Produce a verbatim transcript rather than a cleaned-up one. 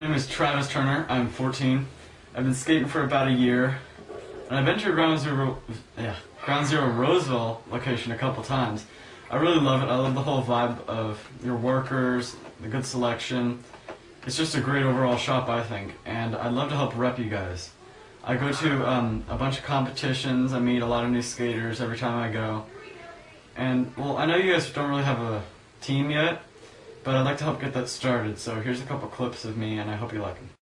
My name is Travis Turner. I'm fourteen. I've been skating for about a year, and I've been to your Ground Zero, yeah, Ground Zero Roseville location a couple times. I really love it. I love the whole vibe of your workers, the good selection. It's just a great overall shop, I think, and I'd love to help rep you guys. I go to um, a bunch of competitions. I meet a lot of new skaters every time I go. And, well, I know you guys don't really have a team yet, but I'd like to help get that started. So here's a couple clips of me, and I hope you like them.